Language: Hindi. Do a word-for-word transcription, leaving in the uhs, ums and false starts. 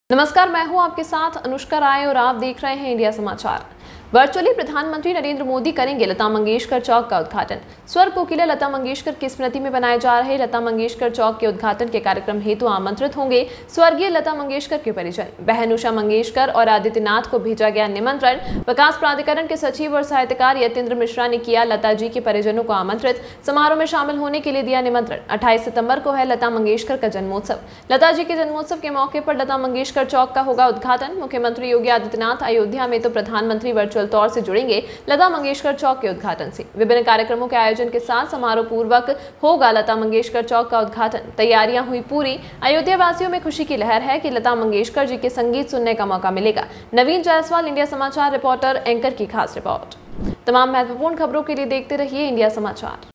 नमस्कार, मैं हूं आपके साथ अनुष्का राय और आप देख रहे हैं इंडिया समाचार। वर्चुअली प्रधानमंत्री नरेंद्र मोदी करेंगे लता मंगेशकर चौक का उद्घाटन। स्वर कोकिला लता मंगेशकर की स्मृति में बनाए जा रहे लता मंगेशकर चौक के उद्घाटन के कार्यक्रम हेतु आमंत्रित होंगे स्वर्गीय लता मंगेशकर के परिजन। बहन उषा मंगेशकर और आदित्यनाथ को भेजा गया निमंत्रण। विकास प्राधिकरण के सचिव और साहित्यकार यतीन्द्र मिश्रा ने किया लता जी के परिजनों को आमंत्रित। समारोह में शामिल होने के लिए दिया निमंत्रण। अट्ठाईस सितंबर को है लता मंगेशकर का जन्मोत्सव। लता जी के जन्मोत्सव के मौके पर लता मंगेशकर चौक का होगा उद्घाटन। मुख्यमंत्री योगी आदित्यनाथ अयोध्या में तो प्रधानमंत्री वर्चुअल तौर से जुड़ेंगे लता मंगेशकर चौक के उद्घाटन से। विभिन्न कार्यक्रमों के आयोजन के साथ समारोह पूर्वक होगा लता मंगेशकर चौक का उद्घाटन। तैयारियां हुई पूरी। अयोध्या वासियों में खुशी की लहर है कि लता मंगेशकर जी के संगीत सुनने का मौका मिलेगा। Naveen Jaiswal, India Samachar reporter, anchor की खास रिपोर्ट। तमाम महत्वपूर्ण खबरों के लिए देखते रहिए इंडिया समाचार।